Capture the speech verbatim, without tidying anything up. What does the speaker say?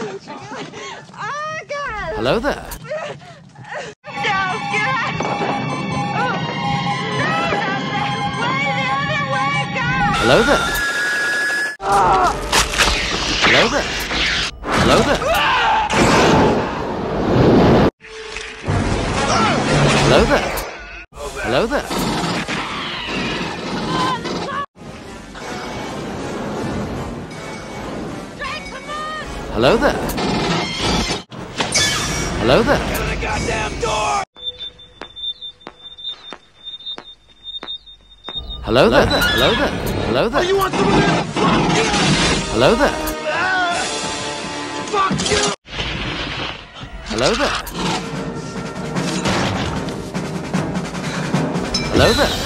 Oh, God! Hello there. No, God! Oh, no, not that way! The other way, God! Hello there. Hello there. Hello there. Hello there. Hello there. Hello there. Hello there. Get in the goddamn door! Hello there. Hello there. Hello there. You want some of this? Fuck you! Hello there. Ah! Fuck you! Hello there. Hello there.